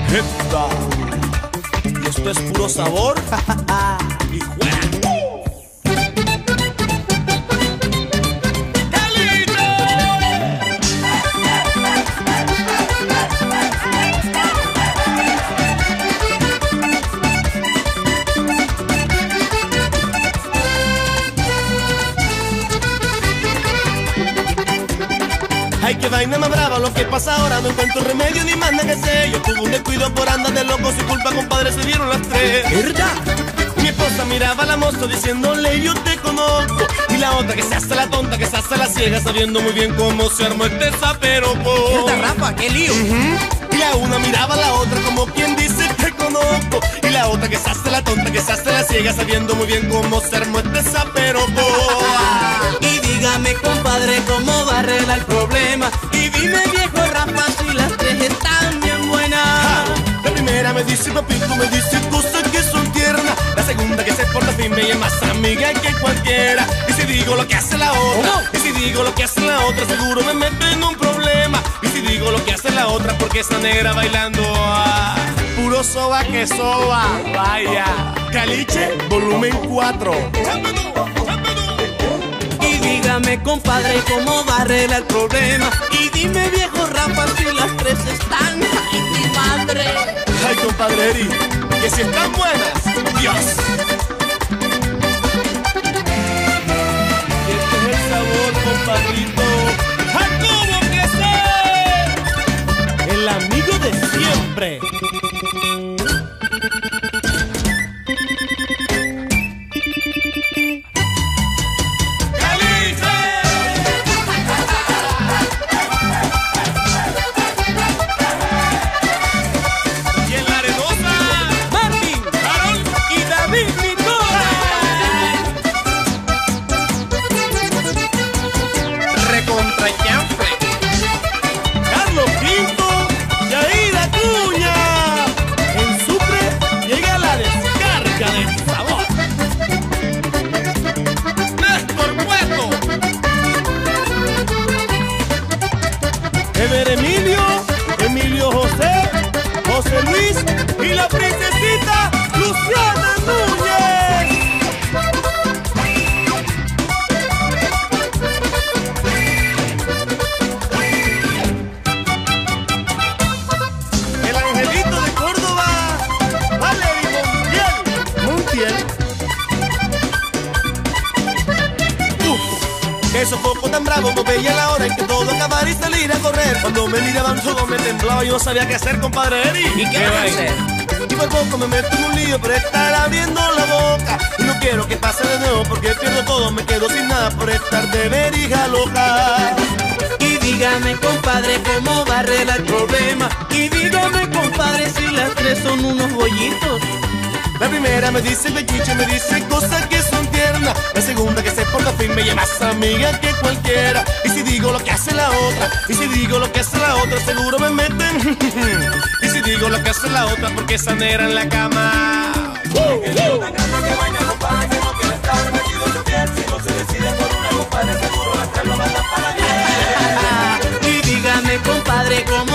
Epa. Y esto es puro sabor. Y juega. Ay, qué vaina más brava, lo que pasa ahora no encuentro remedio ni manda que sé. Yo tuve un descuido por andar de loco, su culpa, compadre, se dieron las tres. ¿Verdad? Mi esposa miraba a la mozo diciéndole yo te conozco. Y la otra que se hace la tonta, que se hace la ciega, sabiendo muy bien cómo se armó este zaperoco. ¿Verdad, Rafa? ¡Qué lío! Y la una miraba a la otra como quien dice te conozco. Y la otra que se hace la tonta, que se hace la ciega, sabiendo muy bien cómo se armó este zaperoco. Y dígame, compadre, cómo va a arreglar el problema. Y dime, viejo Rafa, si las tres están bien buenas. La primera me dice papito, me dice cosas que son tiernas. La segunda que se porta firme y es más amiga que cualquiera. Y si digo lo que hace la otra, ¿cómo? Y si digo lo que hace la otra, seguro me meto en un problema. Y si digo lo que hace la otra, porque esa negra bailando puro soba que soba. Vaya, Caliche, volumen 4. Y dígame, compadre, cómo va a arreglar el problema. Y dime, viejo Rafa, si las tres están. ¡Ay, mi madre! Ay, compadre Eri, que si están buenas, Dios. Y este es el sabor, compadrito. ¡Jacobo que sé! El amigo de siempre. Carlos Quinto y Aida Cuña. En Sucre llega la descarga del sabor. Néstor Cueto, Ever Emilio, Emilio José, José Luis y la princesita Luciana Núñez. Qué sofoco tan bravo, no veía la hora en que todo acabara y salir a correr. Cuando me miraban todo me temblaba, yo no sabía qué hacer, compadre Eri. ¿Y qué vas a hacer? Y por poco me meto en un lío por estar abriendo la boca. Y no quiero que pase de nuevo porque pierdo todo, me quedo sin nada por estar de verija loca. Y dígame, compadre, cómo va a arreglar el problema. Y dígame, compadre, si las tres son unos bollitos. La primera me dice bechiche, me dice cosas que son tiernas. La segunda que se porta firme y es más amiga que cualquiera. Y si digo lo que hace la otra, y si digo lo que hace la otra, seguro me meten. Y si digo lo que hace la otra, porque esa negra en la cama. Y dígame, compadre, cómo